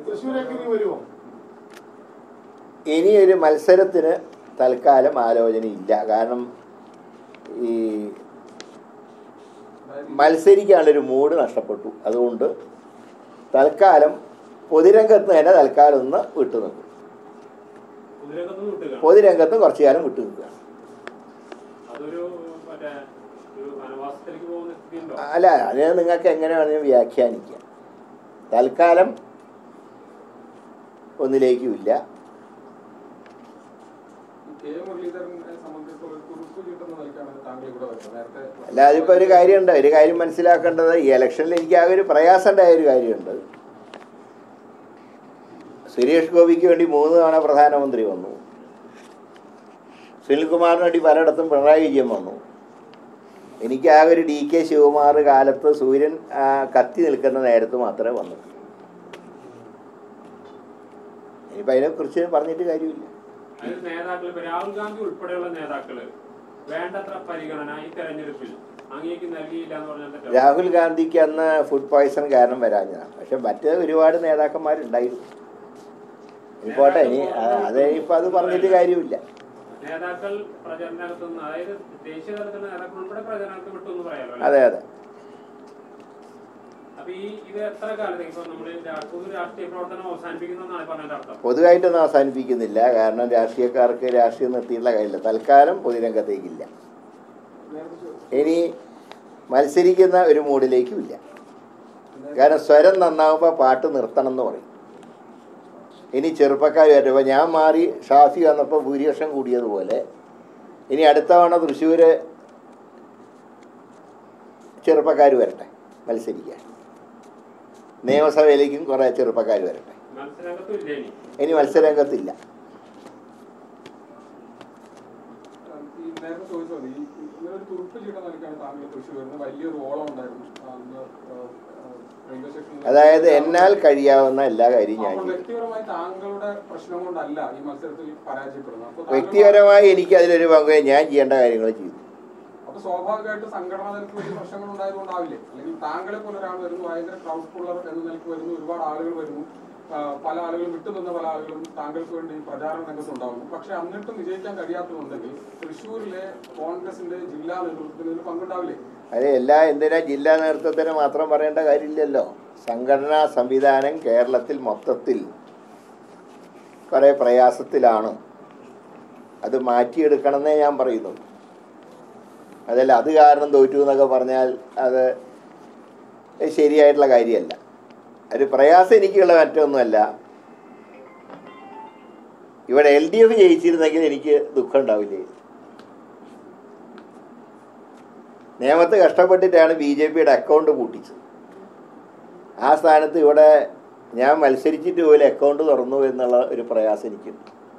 ഇനിയൊരു മത്സരത്തിന് തൽക്കാലം ആലോചനയില്ല. കാരണം ഈ മത്സരിക്കാനുള്ളൊരു മൂഡ് നഷ്ടപ്പെട്ടു. അതുകൊണ്ട് തൽക്കാലം പൊതുരംഗത്ത് തന്നെ തൽക്കാലം ഒന്ന് വിട്ടു നിൽക്കും. പൊതുരംഗത്ത് കുറച്ചു കാലം വിട്ടു നിൽക്കുകയാണ്. അല്ല, അതിനെ നിങ്ങൾക്ക് എങ്ങനെ വേണമെങ്കിലും വ്യാഖ്യാനിക്കാം. തൽക്കാലം ഒന്നിലേക്കുമില്ല. അല്ല, അതിപ്പോൾ ഒരു കാര്യമുണ്ട്. ഒരു കാര്യം മനസ്സിലാക്കേണ്ടത്, ഈ ഇലക്ഷനിൽ എനിക്ക് ആകെ ഒരു പ്രയാസം ഉണ്ടായ ഒരു കാര്യമുണ്ട്. സുരേഷ് ഗോപിക്ക് വേണ്ടി 3 തവണ പ്രധാനമന്ത്രി വന്നു. സുനിൽകുമാറിന് വേണ്ടി പലയിടത്തും പിണറായി വിജയൻ വന്നു. എനിക്കാകെ ഒരു DK ശിവകുമാർ കാലത്ത് സൂര്യൻ കത്തി നിൽക്കുന്ന നേരത്ത് മാത്രമേ വന്നിട്ടുള്ളൂ. ഇനിയിപ്പോൾ അതിനെക്കുറിച്ച് പറഞ്ഞിട്ട് കാര്യമില്ല. രാഹുൽ ഗാന്ധി ഉൾപ്പെടെയുള്ള നേതാക്കള് വേണ്ടത്ര പരിഗണന ഈ തെരഞ്ഞെടുപ്പിൽ അങ്ങേക്ക് നൽകിയില്ല എന്ന് പറഞ്ഞാൽ രാഹുൽ ഗാന്ധിക്ക് അന്ന് ഫുഡ് പോയ്സൺ കാരണം വരാഞ്ഞതാണ്. പക്ഷെ മറ്റ് ഒരുപാട് നേതാക്കന്മാരുണ്ടായിരുന്നു. ഇപ്പോട്ടെ, ഇനി ഇപ്പം അത് പറഞ്ഞിട്ട് കാര്യമില്ല. നേതാക്കൾ പ്രചരണത്തുനിന്ന്, അതായത് ദേശീയ തലത്തിലുള്ള നേതാക്കൾ ഉൾപ്പെടെ പ്രചരണത്തിൽ വിട്ടു എന്ന് പറയാലോ. അതെ അതെ. അപ്പൊ ഇത് എത്ര കാലത്തേക്ക് ഇപ്പൊ നമ്മൾ രാഷ്ട്രീയ പ്രവർത്തനം അവസാനിപ്പിക്കുന്നതാണ് പറഞ്ഞതിന്റെ അർത്ഥം? പൊതുവായിട്ടൊന്നും അവസാനിപ്പിക്കുന്നില്ല. കാരണം രാഷ്ട്രീയക്കാർക്ക് രാഷ്ട്രീയം നിർത്തിയിട്ടുള്ള കാര്യമില്ല. തൽക്കാലം പൊതുരംഗത്തേക്കില്ല. ഇനി മത്സരിക്കുന്ന ഒരു മൂഡിലേക്കുമില്ല. കാരണം സ്വരം നന്നാവുമ്പോൾ പാട്ട് നിർത്തണം എന്ന് പറയും. ഇനി ചെറുപ്പക്കാർ വരുമ്പോൾ ഞാൻ മാറി ഷാഫി വന്നപ്പോൾ ഭൂരിപക്ഷം കൂടിയതുപോലെ ഇനി അടുത്ത തവണ തൃശ്ശൂർ ചെറുപ്പക്കാർ വരട്ടെ മത്സരിക്കാൻ. നിയമസഭയിലേക്കും കുറേ ചെറുപ്പക്കാർ വരട്ടെ. ഇനി മത്സരരംഗത്തില്ല. അതായത് എന്നാൽ കഴിയാവുന്ന എല്ലാ കാര്യവും ഞാൻ ചെയ്യും. വ്യക്തിപരമായി എനിക്ക് അതിലൊരു പങ്ക് ഞാൻ ചെയ്യേണ്ട കാര്യങ്ങൾ ചെയ്തു. സ്വാഭാവികമായിട്ട് സംഘടനാ തലത്തിൽ വലിയ പ്രശ്നങ്ങൾ ഉണ്ടായതുകൊണ്ടാവില്ലേ? അല്ലെങ്കിൽ താങ്കളെ പോലെ ഒരാൾ വരുന്നു, ഭയങ്കര ക്രൗഡ് പുള്ളർ എന്ന നിലയ്ക്ക് വരുന്നു, ഒരുപാട് ആളുകൾ വരുന്നു, പല ആളുകളും വിട്ടുനിന്ന പല ആളുകളും താങ്കൾക്ക് വേണ്ടി പ്രചാരണ രംഗത്തുണ്ടാവുന്നു. പക്ഷെ എന്നിട്ടും വിജയിക്കാൻ കഴിയാത്തതുണ്ടെങ്കിൽ തൃശ്ശൂരിലെ കോൺഗ്രസിന്റെ ജില്ലാ നേതൃത്വത്തിന് ഒരു പങ്കുണ്ടാവില്ലേ? അതെ, എന്തിനാ ജില്ലാ നേതൃത്വത്തിന് മാത്രം പറയേണ്ട കാര്യമില്ലല്ലോ. സംഘടനാ സംവിധാനം കേരളത്തിൽ മൊത്തത്തിൽ കുറേ പ്രയാസത്തിലാണ്. അത് മാറ്റിയെടുക്കണമെന്നേ ഞാൻ പറയുന്നു. അതല്ല അത് കാരണം തോറ്റു എന്നൊക്കെ പറഞ്ഞാൽ അത് ശരിയായിട്ടുള്ള കാര്യമല്ല. ഒരു പ്രയാസം എനിക്കുള്ള മറ്റൊന്നുമല്ല. ഇവിടെ LDF ജയിച്ചിരുന്നെങ്കിൽ എനിക്ക് ദുഃഖം ഉണ്ടാവില്ലേ? നിയമത്ത് കഷ്ടപ്പെട്ടിട്ടാണ് BJPയുടെ അക്കൗണ്ട് പൂട്ടിച്ചത്. ആ സ്ഥാനത്ത് ഇവിടെ ഞാൻ മത്സരിച്ചിട്ട് പോലും അക്കൗണ്ട് തുറന്നു എന്നുള്ള ഒരു പ്രയാസം എനിക്കുണ്ട്.